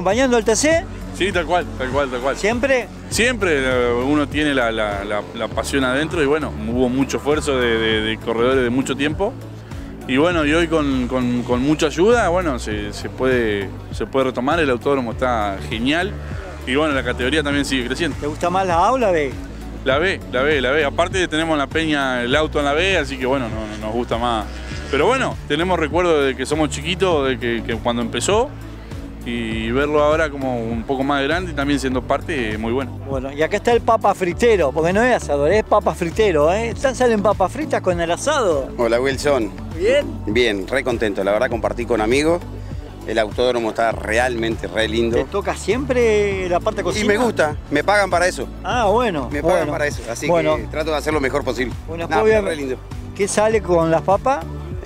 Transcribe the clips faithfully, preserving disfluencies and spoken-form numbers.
acompañando al T C? Sí, tal cual, tal cual, tal cual. ¿Siempre? Siempre uno tiene la, la, la, la pasión adentro y bueno, hubo mucho esfuerzo de, de, de corredores de mucho tiempo. Y bueno, y hoy con, con, con mucha ayuda, bueno, se, se, puede, se puede retomar, el autódromo está genial. Y bueno, la categoría también sigue creciendo. ¿Te gusta más la A o la B? La B, la B, la B. Aparte tenemos en la Peña el auto en la B, así que bueno, no, no nos gusta más. Pero bueno, tenemos recuerdo de que somos chiquitos, de que, que cuando empezó, y verlo ahora como un poco más grande y también siendo parte es muy bueno. Bueno, y acá está el papa fritero, porque no es asador, es papa fritero, ¿eh? ¿Están salen papas fritas con el asado? Hola Wilson. ¿Bien? Bien, re contento, la verdad compartí con amigos. El autódromo está realmente re lindo. ¿Te toca siempre la parte cocina? Y me gusta, me pagan para eso. Ah, bueno. Me pagan bueno. para eso, así bueno. que trato de hacer lo mejor posible. Bueno, nah, pero re lindo. ¿Qué sale con las papas?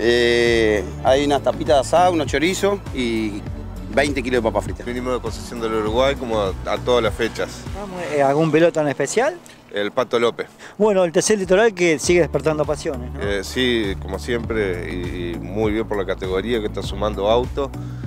Eh, hay unas tapitas de asado, unos chorizos y veinte kilos de papas fritas. Vinimos de Concepción del Uruguay como a, a todas las fechas. ¿Algún pelotón especial? El Pato López. Bueno, el T C Litoral que sigue despertando pasiones, ¿no? Eh, sí, como siempre, y, y muy bien por la categoría que está sumando autos.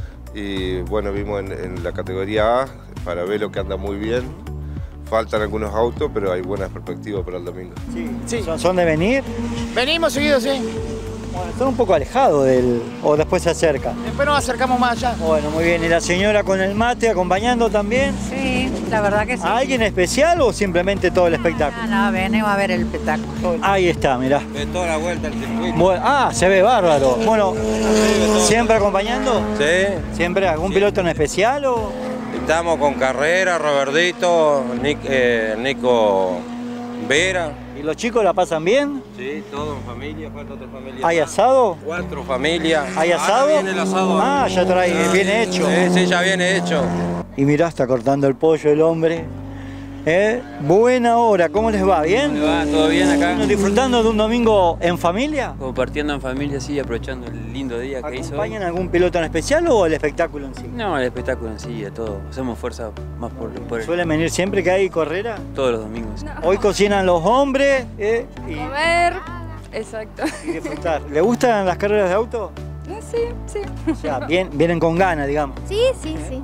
Y bueno, vimos en, en la categoría A para ver lo que anda muy bien. Faltan algunos autos, pero hay buenas perspectivas para el domingo. Sí, sí. ¿Son, son de venir? Venimos seguido, sí. Bueno, están un poco alejados del... o después se acercan. Después nos acercamos más allá. Bueno, muy bien. ¿Y la señora con el mate acompañando también? Sí, la verdad que sí. ¿A alguien especial o simplemente todo el espectáculo? No, no, venimos a ver el espectáculo. Ahí está, mirá. De toda la vuelta el circuito. Bueno, ah, se ve bárbaro. Bueno, ¿siempre acompañando? Sí. ¿Siempre algún piloto en especial o...? Estamos con Carrera, Robertito, Nic, eh, Nico Vera. ¿Y los chicos la pasan bien? Sí, todo en familia, falta otra familia. ¿Hay asado? Cuatro familias. ¿Hay asado? Ahora viene el asado. Ah, ya trae, viene hecho. Sí, sí, ya viene hecho. Y mirá, está cortando el pollo el hombre. ¿Eh? Buena hora, ¿cómo les va? ¿Bien? ¿Cómo les va? ¿Todo bien acá? ¿Están disfrutando de un domingo en familia? Compartiendo en familia, sí, aprovechando el lindo día que hizo hoy. ¿Acompañan algún piloto en especial o el espectáculo en sí? No, el espectáculo en sí, a todo. Hacemos fuerza más por, por el... ¿Suelen venir siempre que hay carrera? Todos los domingos. No. Hoy cocinan los hombres ¿eh? y... comer, exacto. Y disfrutar. ¿Le gustan las carreras de auto? Sí, sí. O sea, bien, vienen con ganas, digamos. Sí, sí, sí.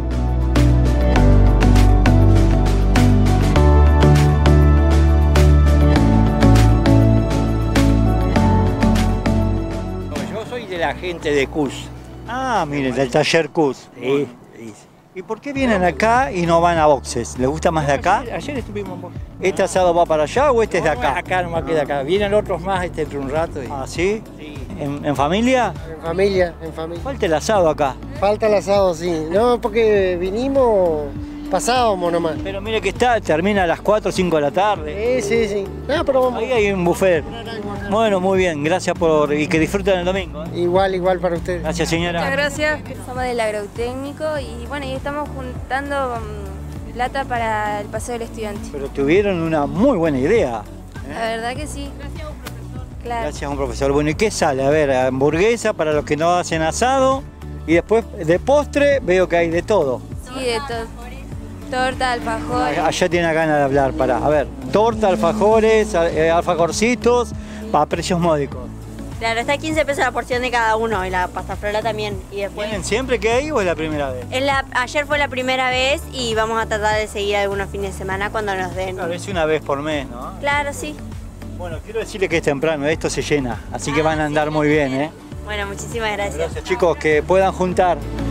De la gente de Cus. Ah, miren, del taller Cus. Sí, sí. ¿Y por qué vienen acá y no van a boxes? ¿Les gusta más de acá? Ayer, ayer estuvimos en boxes. ¿Este asado va para allá o este es de acá? Acá nomás queda acá. Vienen otros más este entre un rato. Y... ¿Ah, sí? Sí. ¿En, ¿En familia? En familia, en familia. Falta el asado acá. Falta el asado, sí. No, porque vinimos, pasábamos nomás. Pero mire que está, termina a las cuatro o cinco de la tarde. Sí, sí, sí. No, pero vamos. Ahí hay un buffet. Bueno, muy bien, gracias por... y que disfruten el domingo. ¿eh? Igual, igual para ustedes. Gracias, señora. Muchas gracias. Somos del agrotécnico y bueno, y estamos juntando um, plata para el paseo del estudiante. Pero tuvieron una muy buena idea. ¿eh? La verdad que sí. Gracias a un profesor. Claro. Gracias a un profesor. Bueno, ¿y qué sale? A ver, hamburguesa para los que no hacen asado y después de postre veo que hay de todo. Sí, de todo. Torta, alfajores. Allá tiene ganas de hablar, para. A ver, torta, alfajores, alfajorcitos, a precios módicos. Claro, está a quince pesos la porción de cada uno y la pasta frola también. Y después... ¿Vienen siempre que hay o es la primera vez? Es la, ayer fue la primera vez y vamos a tratar de seguir algunos fines de semana cuando nos den. Claro, es una vez por mes, ¿no? Claro, sí. Bueno, quiero decirle que es temprano, esto se llena, así que van a andar muy bien, ¿eh? Bueno, muchísimas gracias. Gracias, chicos, que puedan juntar.